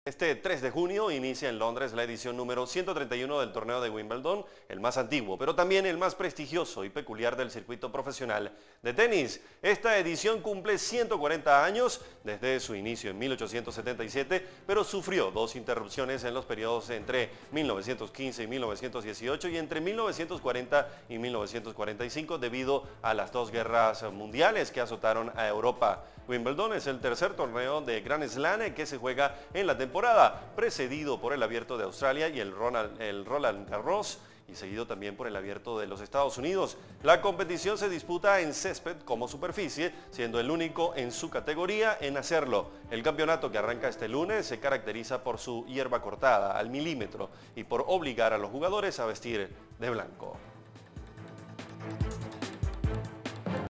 Este 3 de junio inicia en Londres la edición número 131 del torneo de Wimbledon, el más antiguo, pero también el más prestigioso y peculiar del circuito profesional de tenis. Esta edición cumple 140 años desde su inicio en 1877, pero sufrió dos interrupciones en los periodos entre 1915 y 1918 y entre 1940 y 1945 debido a las dos guerras mundiales que azotaron a Europa. Wimbledon es el tercer torneo de Grand Slam que se juega en la temporada, precedido por el Abierto de Australia y el Roland Garros, y seguido también por el Abierto de los Estados Unidos. La competición se disputa en césped como superficie, siendo el único en su categoría en hacerlo. El campeonato, que arranca este lunes, se caracteriza por su hierba cortada al milímetro y por obligar a los jugadores a vestir de blanco.